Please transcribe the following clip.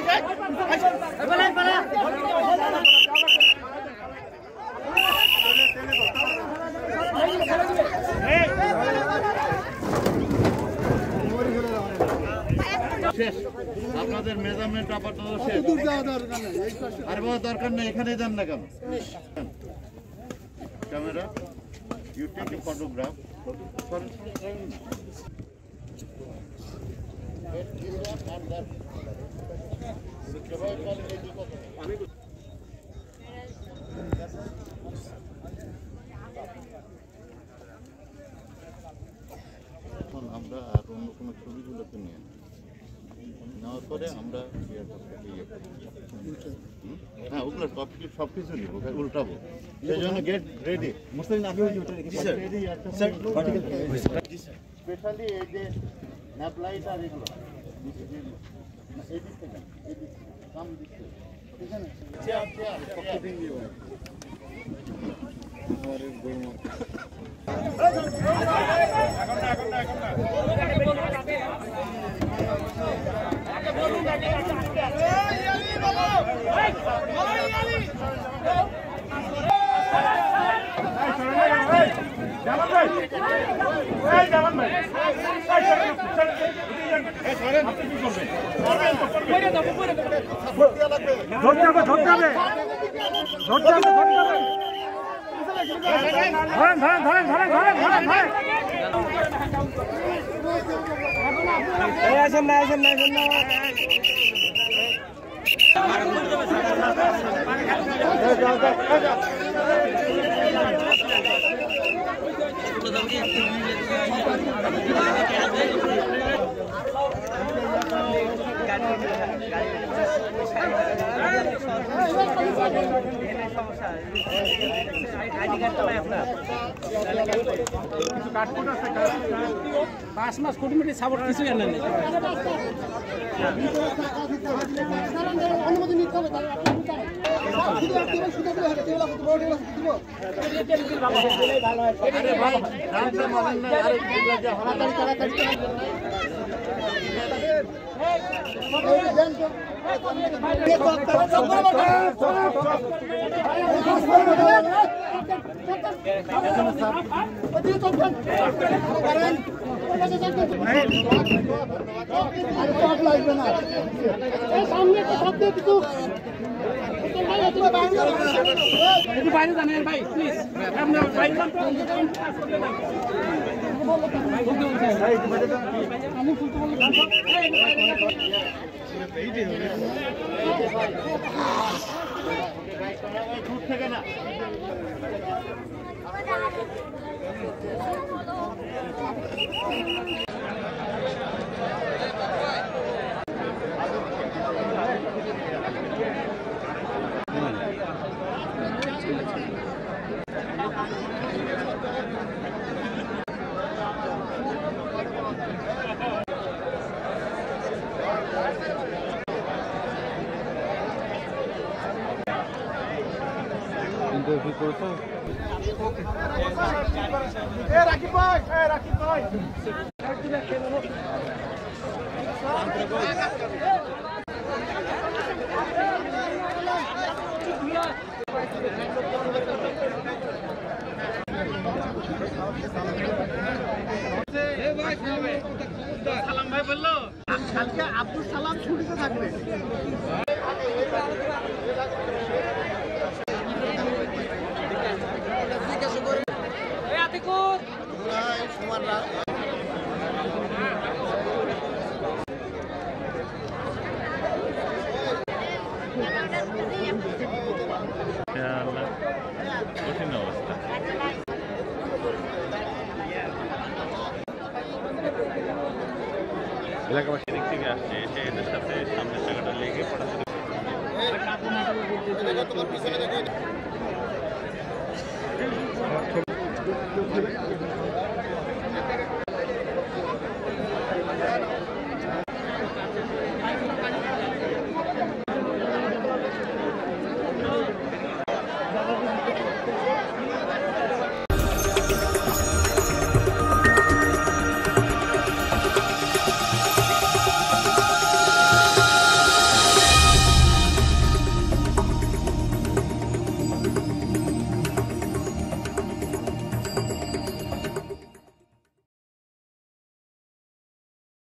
আপনাদের মেজারমেন্ট আপাতত শেষ। আর দরকার নেই, এখানেই যান না কেন? Camera, you take a photograph. এখন আমরা আর অন্য কোনো ছবিগুলোকে নিয়ে নেওয়ার পরে আমরা হ্যাঁ ওগুলো সব কিছু নিব, উল্টাবো। সেই জন্য গেট রেডি। স্পেশালি এই যে ন্যাপ লাইট আর এগুলো এই দিক থেকে কাম দিচ্ছে, ঠিক আছে? চেয়ার পাঁচ মাস কোটি সাপোর্ট কিছু জানেন অনুমতি নিতে হবে। বাইরে জানেন ভাই প্লিজ দূর থেকে না interview করছো? এ রাকিব ভাই, সালাম ভাই বললো কালকে আব্দুল সালাম ছুটিতে থাকবে। কঠিন অবস্থা। এলাকাবাসী দিক থেকে আসছে, এসে এদের সাথে সামনের জায়গাটা লেগে পড়াশোনা